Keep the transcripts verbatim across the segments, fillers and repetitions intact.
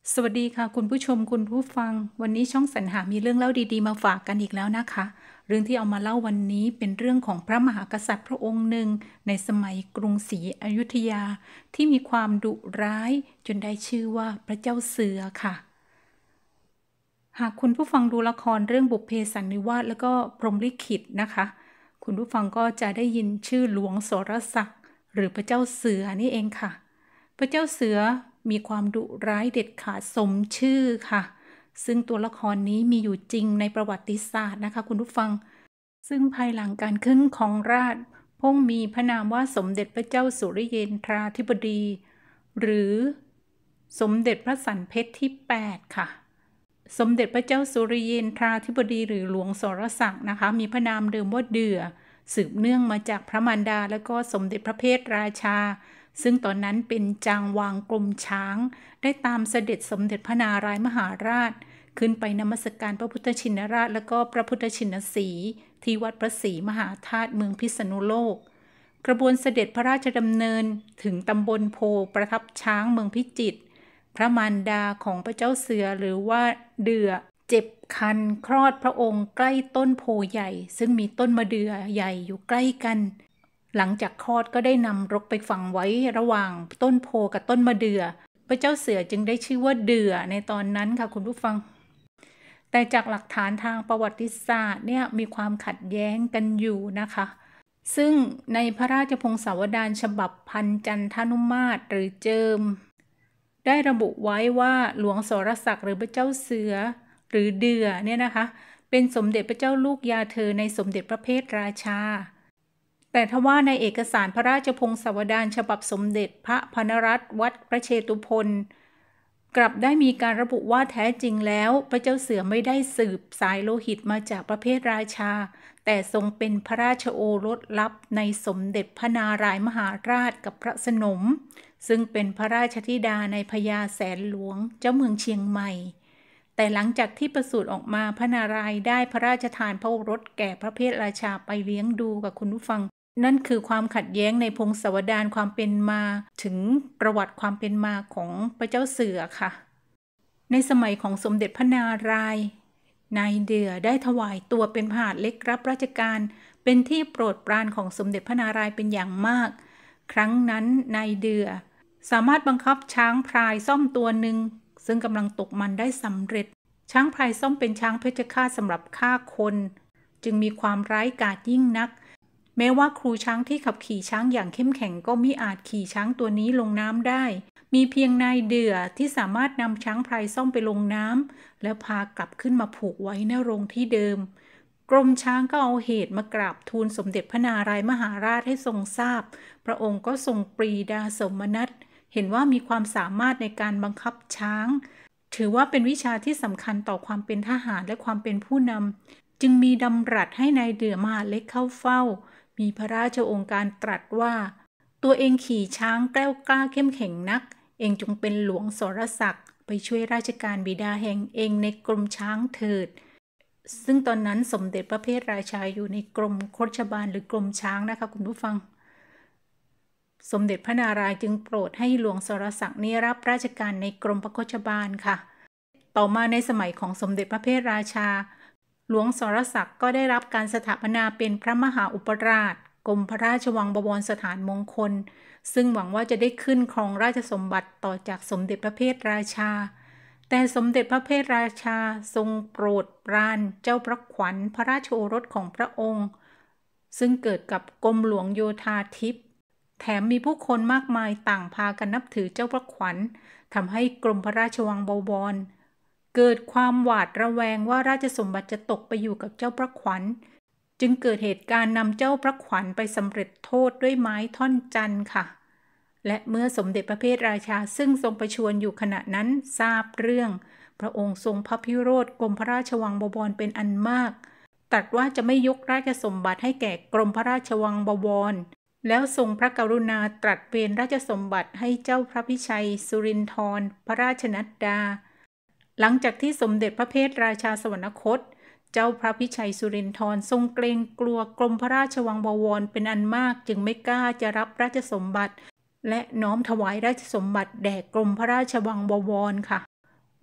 สวัสดีค่ะคุณผู้ชมคุณผู้ฟังวันนี้ช่องสรรหามีเรื่องเล่าดีๆมาฝากกันอีกแล้วนะคะเรื่องที่เอามาเล่าวันนี้เป็นเรื่องของพระมหากษัตริย์พระองค์หนึ่งในสมัยกรุงศรีอยุธยาที่มีความดุร้ายจนได้ชื่อว่าพระเจ้าเสือค่ะหากคุณผู้ฟังดูละครเรื่องบุพเพสันนิวาสแล้วก็พรหมลิขิตนะคะคุณผู้ฟังก็จะได้ยินชื่อหลวงโสรศักดิ์หรือพระเจ้าเสือนี่เองค่ะ พระเจ้าเสือมีความดุร้ายเด็ดขาดสมชื่อค่ะ ซึ่งตัวละครนี้มีอยู่จริงในประวัติศาสตร์นะคะคุณผู้ฟัง ซึ่งภายหลังการขึ้นของราชย์พระองค์มีพระนามว่าสมเด็จพระเจ้าสุริเยนทราธิบดี หรือสมเด็จพระสันเพชรที่แปดค่ะ สมเด็จพระเจ้าสุริเยนทราธิบดีหรือหลวงสรศักดิ์นะคะมีพระนามเดิมว่าเดือสืบเนื่องมาจากพระมารดาและก็สมเด็จพระเพทราชาซึ่งตอนนั้นเป็นจางวางกรมช้างได้ตามเสด็จสมเด็จพระนารายมหาราชขึ้นไปนมัสการพระพุทธชินราชและก็พระพุทธชินสีห์ที่วัดพระศรีมหาธาตุเมืองพิษณุโลกกระบวนเสด็จพระราชดำเนินถึงตำบลโพประทับช้างเมืองพิจิตรพระมารดาของพระเจ้าเสือหรือว่าเดือเจ็บคันคลอดพระองค์ใกล้ต้นโพใหญ่ซึ่งมีต้นมะเดื่อใหญ่อยู่ใกล้กันหลังจากคลอดก็ได้นำรกไปฝังไว้ระหว่างต้นโพกับต้นมะเดื่อพระเจ้าเสือจึงได้ชื่อว่าเดือในตอนนั้นค่ะคุณผู้ฟังแต่จากหลักฐานทางประวัติศาสตร์เนี่ยมีความขัดแย้งกันอยู่นะคะซึ่งในพระราชพงศาวดารฉบับพันจันทนุมาตรหรือเจิมได้ระบุไว้ว่าหลวงโสรศักดิ์หรือพระเจ้าเสือหรือเดือเนี่ยนะคะเป็นสมเด็จพระเจ้าลูกยาเธอในสมเด็จพระเพทราชาแต่ทว่าในเอกสารพระราชพงศาวดารฉบับสมเด็จพระพนรัตน์วัดพระเชตุพนกลับได้มีการระบุว่าแท้จริงแล้วพระเจ้าเสือไม่ได้สืบสายโลหิตมาจากพระเพทราชาแต่ทรงเป็นพระราชโอรสลับในสมเด็จพระนารายมหาราชกับพระสนมซึ่งเป็นพระราชธิดาในพญาแสนหลวงเจ้าเมืองเชียงใหม่แต่หลังจากที่ประสูติออกมาพระนารายณ์ได้พระราชทานพระโอรสแก่พระเพทราชาไปเลี้ยงดูกับคุณผู้ฟังนั่นคือความขัดแย้งในพงศาวดารความเป็นมาถึงประวัติความเป็นมาของพระเจ้าเสือค่ะในสมัยของสมเด็จพระนารายณ์นายเดือได้ถวายตัวเป็นผาดเล็กรับราชการเป็นที่โปรดปรานของสมเด็จพระนารายณ์เป็นอย่างมากครั้งนั้นนายเดือสามารถบังคับช้างพลายซ่อมตัวหนึ่งซึ่งกำลังตกมันได้สำเร็จช้างพลายซ่อมเป็นช้างเพชฌฆาตสำหรับฆ่าคนจึงมีความร้ายกาจยิ่งนักแม้ว่าครูช้างที่ขับขี่ช้างอย่างเข้มแข็งก็มิอาจขี่ช้างตัวนี้ลงน้ำได้มีเพียงนายเดือที่สามารถนำช้างพลายซ่อมไปลงน้ำแล้วพากลับขึ้นมาผูกไว้ในโรงที่เดิมกรมช้างก็เอาเหตุมากราบทูลสมเด็จพระนารายมหาราชให้ทรงทราบพระองค์ก็ทรงปรีดาสมนัสเห็นว่ามีความสามารถในการบังคับช้างถือว่าเป็นวิชาที่สำคัญต่อความเป็นทหารและความเป็นผู้นำจึงมีดำรัสให้นายเดือมหาเล็กเข้าเฝ้ามีพระราชโองการตรัสว่าตัวเองขี่ช้างแกล้วกล้าเข้มแข็งนักเองจงเป็นหลวงโสรศักดิ์ไปช่วยราชการบิดาแห่งเองในกรมช้างเถิดซึ่งตอนนั้นสมเด็จพระเพทราชาอยู่ในกรมโคชบาลหรือกรมช้างนะคะคุณผู้ฟังสมเด็จพระนารายณ์จึงโปรดให้หลวงโสรศักดิ์นี้รับราชการในกรมพระโคชบาลค่ะต่อมาในสมัยของสมเด็จพระเพทราชาหลวงโสรศักดิ์ก็ได้รับการสถาปนาเป็นพระมหาอุปราชกรมพระราชวังบวรสถานมงคลซึ่งหวังว่าจะได้ขึ้นครองราชสมบัติต่อจากสมเด็จพระเพทราชาแต่สมเด็จพระเพทราชาทรงโปรดปรานเจ้าพระขวัญพระราชโอรสของพระองค์ซึ่งเกิดกับกรมหลวงโยธาธิปแถมมีผู้คนมากมายต่างพากันนับถือเจ้าพระขวัญทำให้กรมพระราชวังบวรเกิดความหวาดระแวงว่าราชสมบัติจะตกไปอยู่กับเจ้าพระขวัญจึงเกิดเหตุการณ์นำเจ้าพระขวัญไปสำเร็จโทษด้วยไม้ท่อนจันทร์ค่ะและเมื่อสมเด็จพระเพทราชาซึ่งทรงประชวรอยู่ขณะนั้นทราบเรื่องพระองค์ทรงพระพิโรธกรมพระราชวังบวรเป็นอันมากตรัสว่าจะไม่ยกราชสมบัติให้แก่กรมพระราชวังบวรแล้วทรงพระกรุณาตรัสเปลี่ยนราชสมบัติให้เจ้าพระพิชัยสุรินทรพระราชนัดดาหลังจากที่สมเด็จพระเพทราชาสวรรคตเจ้าพระพิชัยสุรินทรทรงเกรงกลัวกรมพระราชวังบวรเป็นอันมากจึงไม่กล้าจะรับราชสมบัติและน้อมถวายราชสมบัติแด่กรมพระราชวังบวรค่ะ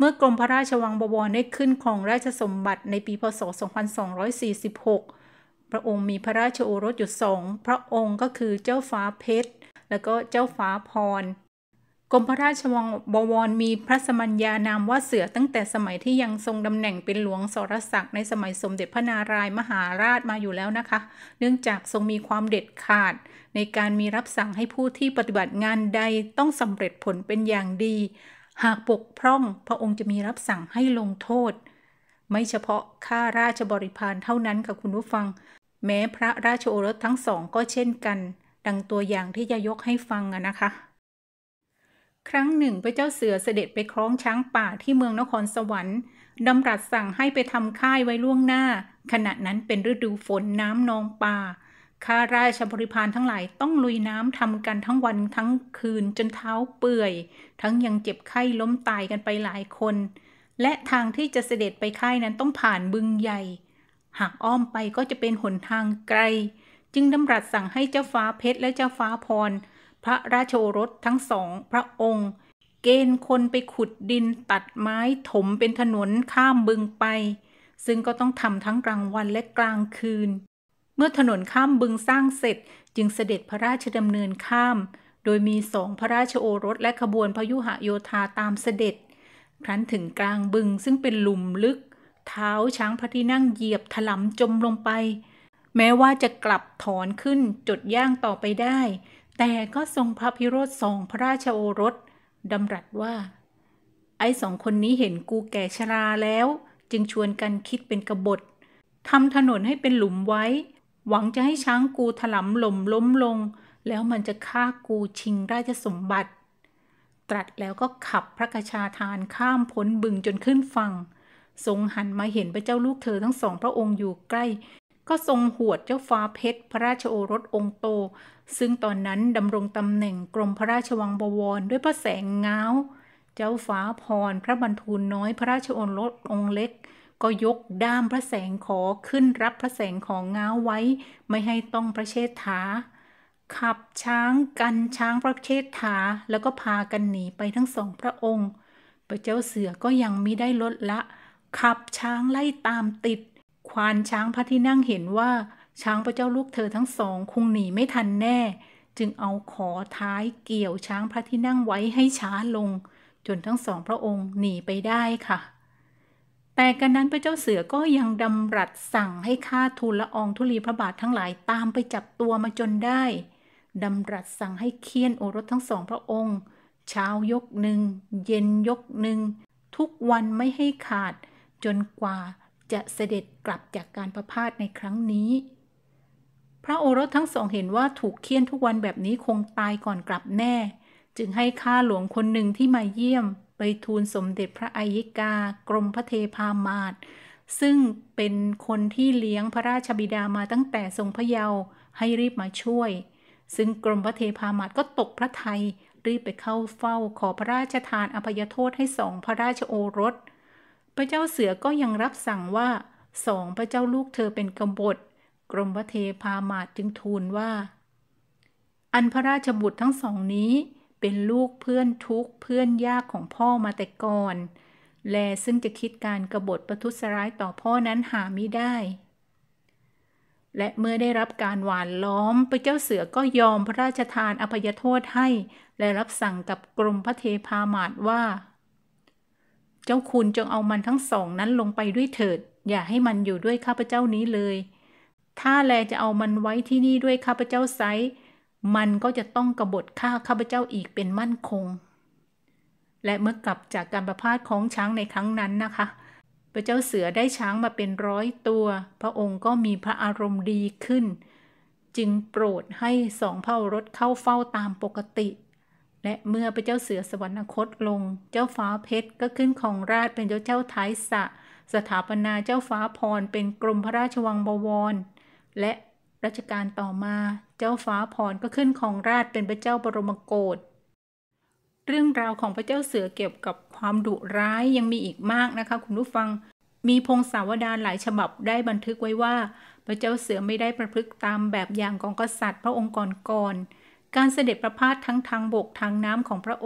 เมื่อกรมพระราชวังบวรได้ขึ้นครองราชสมบัติในปีพ.ศ. สองพันสองร้อยสี่สิบหก พระองค์มีพระราชโอรสอยู่สองพระองค์ก็คือเจ้าฟ้าเพชรและก็เจ้าฟ้าพรกรมพระราชวังบวรมีพระสมัญญานามว่าเสือตั้งแต่สมัยที่ยังทรงตำแหน่งเป็นหลวงสรศักดิ์ในสมัยสมเด็จพระนารายมหาราชมาอยู่แล้วนะคะเนื่องจากทรงมีความเด็ดขาดในการมีรับสั่งให้ผู้ที่ปฏิบัติงานใดต้องสำเร็จผลเป็นอย่างดีหากบกพร่องพระองค์จะมีรับสั่งให้ลงโทษไม่เฉพาะข้าราชบริพารเท่านั้นค่ะคุณผู้ฟังแม้พระราชโอรสทั้งสองก็เช่นกันดังตัวอย่างที่จะยกให้ฟังอะนะคะครั้งหนึ่งพระเจ้าเสือเสด็จไปคล้องช้างป่าที่เมืองนครสวรรค์ดำรัสสั่งให้ไปทำค่ายไว้ล่วงหน้าขณะนั้นเป็นฤดูฝนน้ำนองป่าข้าราชบริพารทั้งหลายต้องลุยน้ำทำกันทั้งวันทั้งคืนจนเท้าเปื่อยทั้งยังเจ็บไข้ล้มตายกันไปหลายคนและทางที่จะเสด็จไปค่ายนั้นต้องผ่านบึงใหญ่หากอ้อมไปก็จะเป็นหนทางไกลจึงดำรัสสั่งให้เจ้าฟ้าเพชรและเจ้าฟ้าพรพระราชโอรสทั้งสองพระองค์เกณฑ์คนไปขุดดินตัดไม้ถมเป็นถนนข้ามบึงไปซึ่งก็ต้องทำทั้งกลางวันและกลางคืนเมื่อถนนข้ามบึงสร้างเสร็จจึงเสด็จพระราชดำเนินข้ามโดยมีสองพระราชโอรสและขบวนพยุหโยธาตามเสด็จครั้นถึงกลางบึงซึ่งเป็นหลุมลึกเท้าช้างพระที่นั่งเหยียบถลำจมลงไปแม้ว่าจะกลับถอนขึ้นจดย่างต่อไปได้แต่ก็ทรงพระพิโรธสองพระราชโอรสดำรัสว่าไอ้สองคนนี้เห็นกูแก่ชราแล้วจึงชวนกันคิดเป็นกบฏทำถนนให้เป็นหลุมไว้หวังจะให้ช้างกูถลำหล่มล้มลงแล้วมันจะฆ่ากูชิงราชสมบัติตรัสแล้วก็ขับพระกชาทานข้ามพ้นบึงจนขึ้นฝั่งทรงหันมาเห็นพระเจ้าลูกเธอทั้งสองพระองค์อยู่ใกล้ก็ทรงหวดเจ้าฟ้าเพชรพระราชโอรสองค์โตซึ่งตอนนั้นดำรงตำแหน่งกรมพระราชวังบวรด้วยพระแสงง้าวเจ้าฟ้าพรพระบรรทูลน้อยพระราชโอรสองค์เล็กก็ยกด้ามพระแสงขอขึ้นรับพระแสงของง้าวไว้ไม่ให้ต้องพระเชษฐาขับช้างกันช้างพระเชษฐาแล้วก็พากันหนีไปทั้งสองพระองค์พระเจ้าเสือก็ยังมิได้ลดละขับช้างไล่ตามติดควานช้างพระที่นั่งเห็นว่าช้างพระเจ้าลูกเธอทั้งสองคงหนีไม่ทันแน่จึงเอาขอท้ายเกี่ยวช้างพระที่นั่งไว้ให้ช้าลงจนทั้งสองพระองค์หนีไปได้ค่ะแต่กันนั้นพระเจ้าเสือก็ยังดำรัสสั่งให้ข้าทูลละอองธุลีพระบาททั้งหลายตามไปจับตัวมาจนได้ดำรัสสั่งให้เคี่ยนโอรสทั้งสองพระองค์เช้ายกหนึ่งเย็นยกหนึ่งทุกวันไม่ให้ขาดจนกว่าจะเสด็จกลับจากการประพาสในครั้งนี้พระโอรสทั้งสองเห็นว่าถูกเคี่ยนทุกวันแบบนี้คงตายก่อนกลับแน่จึงให้ข้าหลวงคนหนึ่งที่มาเยี่ยมไปทูลสมเด็จพระอัยยิกากรมพระเทพามาศซึ่งเป็นคนที่เลี้ยงพระราชบิดามาตั้งแต่ทรงพระเยาว์ให้รีบมาช่วยซึ่งกรมพระเทพามาศก็ตกพระทัยรีบไปเข้าเฝ้าขอพระราชทานอภัยโทษให้สองพระราชโอรสพระเจ้าเสือก็ยังรับสั่งว่าสองพระเจ้าลูกเธอเป็นกบฏกรมพระเทพามาศจึงทูลว่าอันพระราชบุตรทั้งสองนี้เป็นลูกเพื่อนทุกข์เพื่อนยากของพ่อมาแต่ก่อนแลซึ่งจะคิดการกบฏประทุษร้ายต่อพ่อนั้นหามิได้และเมื่อได้รับการหว่านล้อมพระเจ้าเสือก็ยอมพระราชทานอภัยโทษให้และรับสั่งกับกรมพระเทพามาศว่าเจ้าคุณจงเอามันทั้งสองนั้นลงไปด้วยเถิดอย่าให้มันอยู่ด้วยข้าพเจ้านี้เลยถ้าแลจะเอามันไว้ที่นี่ด้วยข้าพเจ้าไซมันก็จะต้องกบฏฆ่าข้าพเจ้าอีกเป็นมั่นคงและเมื่อกลับจากการประพาสของช้างในครั้งนั้นนะคะพระเจ้าเสือได้ช้างมาเป็นร้อยตัวพระองค์ก็มีพระอารมณ์ดีขึ้นจึงโปรดให้สองพระโอรสเข้าเฝ้าตามปกติและเมื่อพระเจ้าเสือสวรรคตลงเจ้าฟ้าเพชรก็ขึ้นครองราชย์เป็นเจ้าเจ้าท้ายสะสถาปนาเจ้าฟ้าพรเป็นกรมพระราชวังบวรและรัชกาลต่อมาเจ้าฟ้าพรก็ขึ้นครองราชย์เป็นพระเจ้าบรมโกศเรื่องราวของพระเจ้าเสือเกี่ยวกับความดุร้ายยังมีอีกมากนะคะคุณผู้ฟังมีพงศาวดารหลายฉบับได้บันทึกไว้ว่าพระเจ้าเสือไม่ได้ประพฤติตามแบบอย่างของกษัตริย์พระองค์ก่อนๆการเสด็จประพาสทั้งทางบกทางน้ำของพระองค์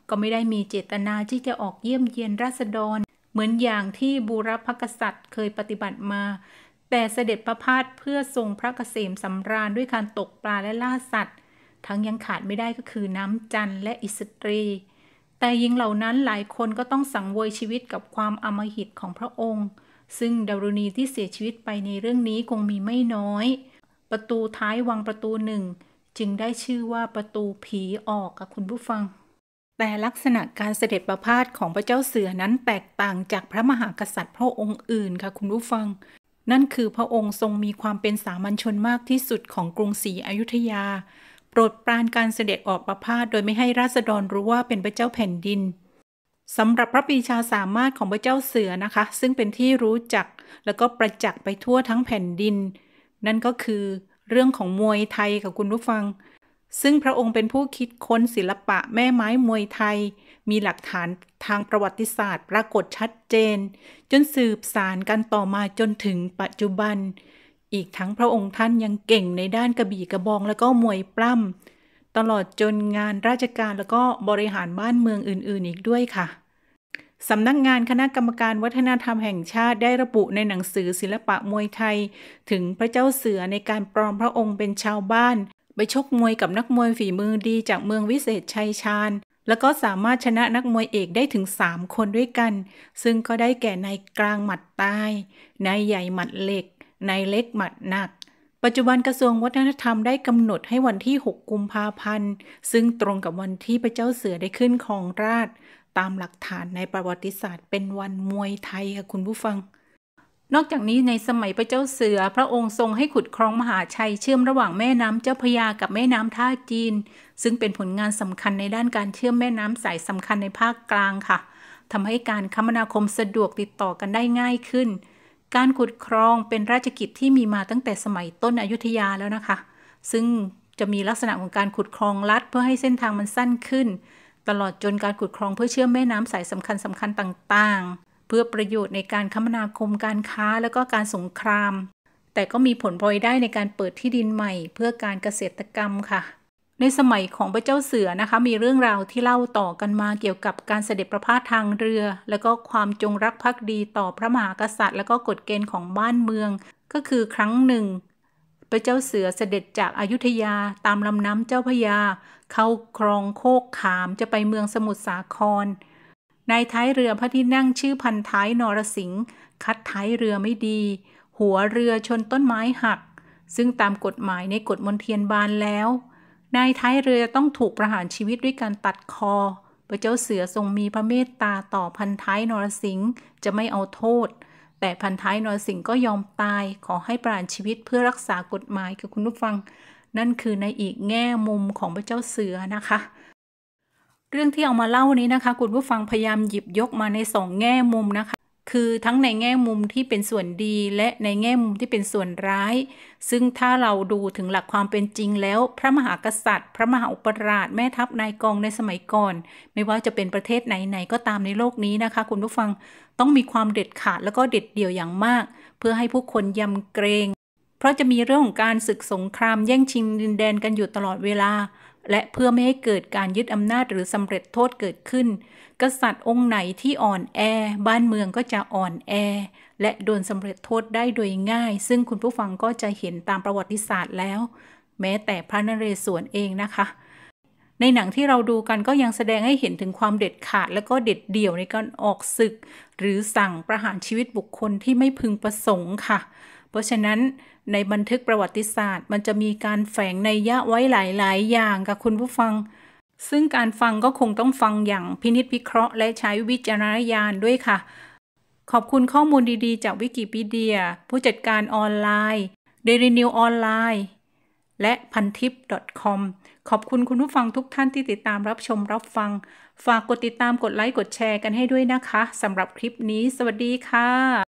ก็ไม่ได้มีเจตนาที่จะออกเยี่ยมเยียนราษฎรเหมือนอย่างที่บูรพกษัตริย์เคยปฏิบัติมาแต่เสด็จประพาสเพื่อทรงพระเกษมสำราญด้วยการตกปลาและล่าสัตว์ทั้งยังขาดไม่ได้ก็คือน้ำจันทร์และอิสตรีแต่หญิงเหล่านั้นหลายคนก็ต้องสังเวยชีวิตกับความอำมหิตของพระองค์ซึ่งดารุณีที่เสียชีวิตไปในเรื่องนี้คงมีไม่น้อยประตูท้ายวังประตูหนึ่งจึงได้ชื่อว่าประตูผีออกค่ะคุณผู้ฟังแต่ลักษณะการเสด็จประพาสของพระเจ้าเสือนั้นแตกต่างจากพระมหากษัตริย์พระองค์อื่นค่ะคุณผู้ฟังนั่นคือพระองค์ทรงมีความเป็นสามัญชนมากที่สุดของกรุงศรีอยุธยาโปรดปรานการเสด็จออกประพาสโดยไม่ให้ราษฎรรู้ว่าเป็นพระเจ้าแผ่นดินสำหรับพระปรีชาสามารถของพระเจ้าเสือนะคะซึ่งเป็นที่รู้จักแล้วก็ประจักษ์ไปทั่วทั้งแผ่นดินนั่นก็คือเรื่องของมวยไทยค่ะคุณผู้ฟังซึ่งพระองค์เป็นผู้คิดค้นศิลปะแม่ไม้มวยไทยมีหลักฐานทางประวัติศาสตร์ปรากฏชัดเจนจนสืบสานกันต่อมาจนถึงปัจจุบันอีกทั้งพระองค์ท่านยังเก่งในด้านกระบี่กระบองและก็มวยปล้ำตลอดจนงานราชการแล้วก็บริหารบ้านเมืองอื่นๆอีกด้วยค่ะสำนักงานคณะกรรมการวัฒนธรรมแห่งชาติได้ระบุในหนังสือศิลปะมวยไทยถึงพระเจ้าเสือในการปลอมพระองค์เป็นชาวบ้านไปชกมวยกับนักมวยฝีมือดีจากเมืองวิเศษชัยชาญแล้วก็สามารถชนะนักมวยเอกได้ถึงสามคนด้วยกันซึ่งก็ได้แก่นายกลางหมัดใต้นายใหญ่หมัดเหล็กนายเล็กหมัดหนักปัจจุบันกระทรวงวัฒนธรรมได้กำหนดให้วันที่หกกุมภาพันธ์ซึ่งตรงกับวันที่พระเจ้าเสือได้ขึ้นครองราชย์ตามหลักฐานในประวัติศาสตร์เป็นวันมวยไทยค่ะคุณผู้ฟังนอกจากนี้ในสมัยพระเจ้าเสือพระองค์ทรงให้ขุดคลองมหาชัยเชื่อมระหว่างแม่น้ำเจ้าพระยากับแม่น้ำท่าจีนซึ่งเป็นผลงานสำคัญในด้านการเชื่อมแม่น้ำสายสำคัญในภาคกลางค่ะทำให้การคมนาคมสะดวกติดต่อกันได้ง่ายขึ้นการขุดคลองเป็นราชกิจที่มีมาตั้งแต่สมัยต้นอยุธยาแล้วนะคะซึ่งจะมีลักษณะของการขุดคลองลัดเพื่อให้เส้นทางมันสั้นขึ้นตลอดจนการขุดคลองเพื่อเชื่อมแม่น้ำสายสำคัญสำคัญต่างๆเพื่อประโยชน์ในการคมนาคมการค้าและก็การสงครามแต่ก็มีผลพลอยได้ในการเปิดที่ดินใหม่เพื่อการเกษตรกรรมค่ะในสมัยของพระเจ้าเสือนะคะมีเรื่องราวที่เล่าต่อกันมาเกี่ยวกับการเสด็จประพาสทางเรือแล้วก็ความจงรักภักดีต่อพระมหากษัตริย์และก็กฎเกณฑ์ของบ้านเมืองก็คือครั้งหนึ่งพระเจ้าเสือเสด็จจากอยุธยาตามลำน้ำเจ้าพระยาเข้าคลองโคกขามจะไปเมืองสมุทรสาครนายท้ายเรือพระที่นั่งชื่อพันท้ายนรสิงห์คัดท้ายเรือไม่ดีหัวเรือชนต้นไม้หักซึ่งตามกฎหมายในกฎมนเทียนบานแล้วนายท้ายเรือต้องถูกประหารชีวิตด้วยการตัดคอพระเจ้าเสือทรงมีพระเมตตาต่อพันท้ายนรสิงห์จะไม่เอาโทษแต่พันท้ายนรสิงห์ก็ยอมตายขอให้ประหารชีวิตเพื่อรักษากฎหมายกับคุณผู้ฟังนั่นคือในอีกแง่มุมของพระเจ้าเสือนะคะเรื่องที่เอามาเล่านี้นะคะคุณผู้ฟังพยายามหยิบยกมาในสองแง่มุมนะคะคือทั้งในแง่มุมที่เป็นส่วนดีและในแง่มุมที่เป็นส่วนร้ายซึ่งถ้าเราดูถึงหลักความเป็นจริงแล้วพระมหากษัตริย์พระมหาอุปราชแม่ทัพนายกองในสมัยก่อนไม่ว่าจะเป็นประเทศไหนๆก็ตามในโลกนี้นะคะคุณผู้ฟังต้องมีความเด็ดขาดแล้วก็เด็ดเดี่ยวอย่างมากเพื่อให้ผู้คนยำเกรงเพราะจะมีเรื่องของการศึกสงครามแย่งชิงดินแดนกันอยู่ตลอดเวลาและเพื่อไม่ให้เกิดการยึดอำนาจหรือสำเร็จโทษเกิดขึ้นกษัตริย์องค์ไหนที่อ่อนแอบ้านเมืองก็จะอ่อนแอและโดนสำเร็จโทษได้โดยง่ายซึ่งคุณผู้ฟังก็จะเห็นตามประวัติศาสตร์แล้วแม้แต่พระนเรศวรเองนะคะในหนังที่เราดูกันก็ยังแสดงให้เห็นถึงความเด็ดขาดและก็เด็ดเดี่ยวในการออกศึกหรือสั่งประหารชีวิตบุคคลที่ไม่พึงประสงค์ค่ะเพราะฉะนั้นในบันทึกประวัติศาสตร์มันจะมีการแฝงนัยยะไว้หลายๆอย่างค่ะคุณผู้ฟังซึ่งการฟังก็คงต้องฟังอย่างพินิจพิเคราะห์และใช้วิจารณญาณด้วยค่ะขอบคุณข้อมูลดีๆจากวิกิพีเดียผู้จัดการออนไลน์ Daily News ออนไลน์และพันทิป .com ขอบคุณคุณผู้ฟังทุกท่านที่ติดตามรับชมรับฟังฝากกดติดตามกดไลค์กดแชร์กันให้ด้วยนะคะสำหรับคลิปนี้สวัสดีค่ะ